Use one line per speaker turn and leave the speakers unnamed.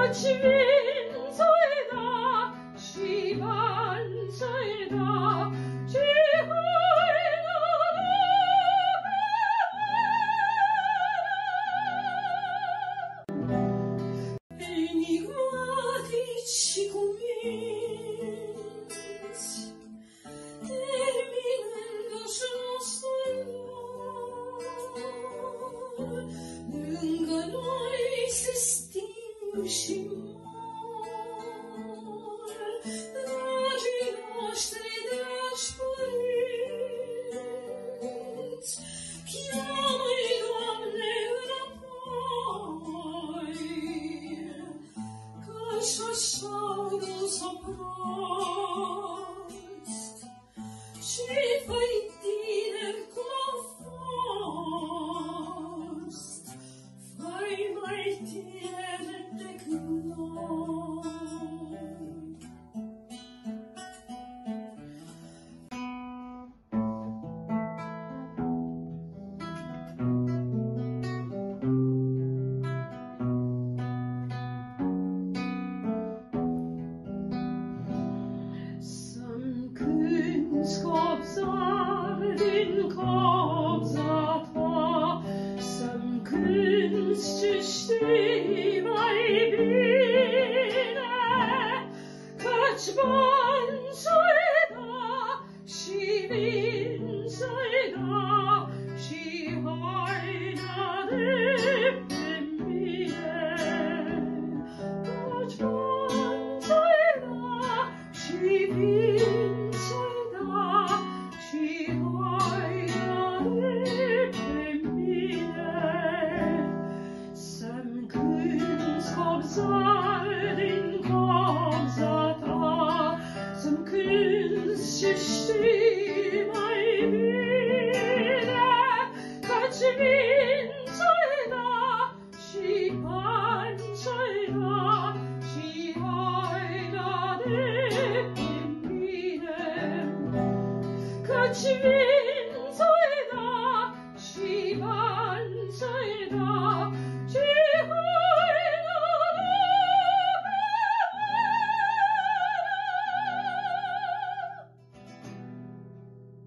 Lângă noi se sting și mor dragii noștri dragi părinți. Cheamă-i, Doamne, înapoi, că-și așa-au dus-o prost și fă-i tineri cum au fost, fă-i mai tineri decât noi. Să-mi cânti copzar din copza ta, să-mi cânti ce știi mai bine, căci bani ți-ai da și vin ți-ai da și haina de pe mine, căci bani ți-ai da și vin ți-ai da și haina de pe mine. Să-mi cânti copzar din copza ta, să-mi cânti ce știi mai bine, căci vin ți-ai da și bani ți-ai da și haina de pe mine, căci